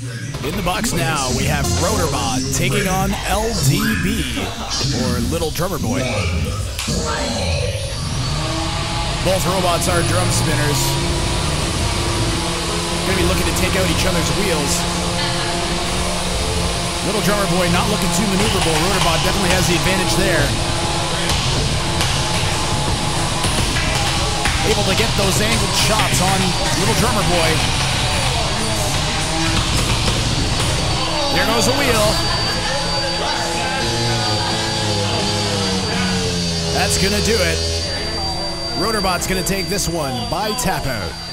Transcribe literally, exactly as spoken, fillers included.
In the box now, we have Rotor Bot taking on L D B, or Little Drummer Boy. Both robots are drum spinners. Gonna be looking to take out each other's wheels. Little Drummer Boy not looking too maneuverable. Rotor Bot definitely has the advantage there. Able to get those angled shots on Little Drummer Boy. There goes a wheel. That's gonna do it. Rotor Bot's gonna take this one by tap out.